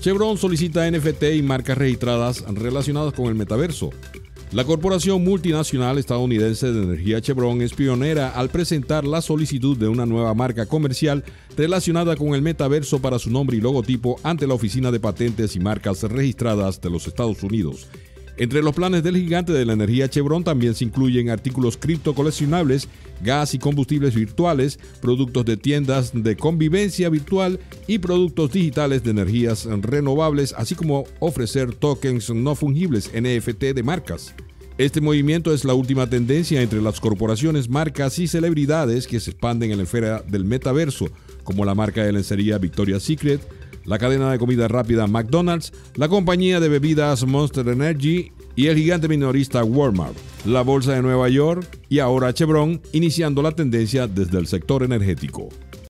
Chevron solicita NFT y marcas registradas relacionadas con el metaverso. La corporación multinacional estadounidense de energía Chevron es pionera al presentar la solicitud de una nueva marca comercial relacionada con el metaverso para su nombre y logotipo ante la Oficina de Patentes y Marcas Registradas de los Estados Unidos. Entre los planes del gigante de la energía Chevron también se incluyen artículos cripto coleccionables, gas y combustibles virtuales, productos de tiendas de convivencia virtual y productos digitales de energías renovables, así como ofrecer tokens no fungibles NFT de marcas. Este movimiento es la última tendencia entre las corporaciones, marcas y celebridades que se expanden en la esfera del metaverso, como la marca de lencería Victoria's Secret, la cadena de comida rápida McDonald's, la compañía de bebidas Monster Energy y el gigante minorista Walmart, la bolsa de Nueva York y ahora Chevron, iniciando la tendencia desde el sector energético.